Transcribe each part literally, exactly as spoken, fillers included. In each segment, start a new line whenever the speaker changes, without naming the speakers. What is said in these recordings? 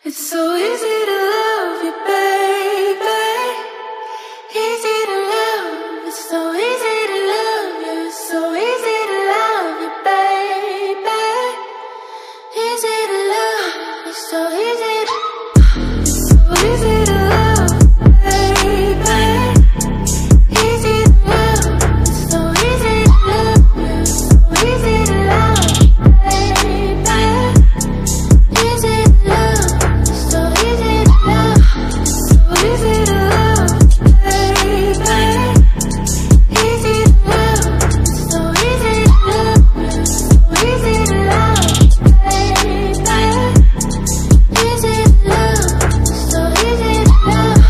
It's so easy to love you, baby. Easy to love. It's so easy to love you. It's so easy to love you, baby. Easy to love. It's so easy to. It's so easy to love, baby. Easy to love. It's so easy to love you. It's so easy to love, baby. Easy to love. So easy to love, so easy to love, baby. Easy to love, so easy to love, so easy to love, baby. Easy to love, so easy to love.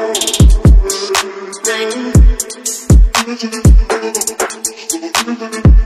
Thank you.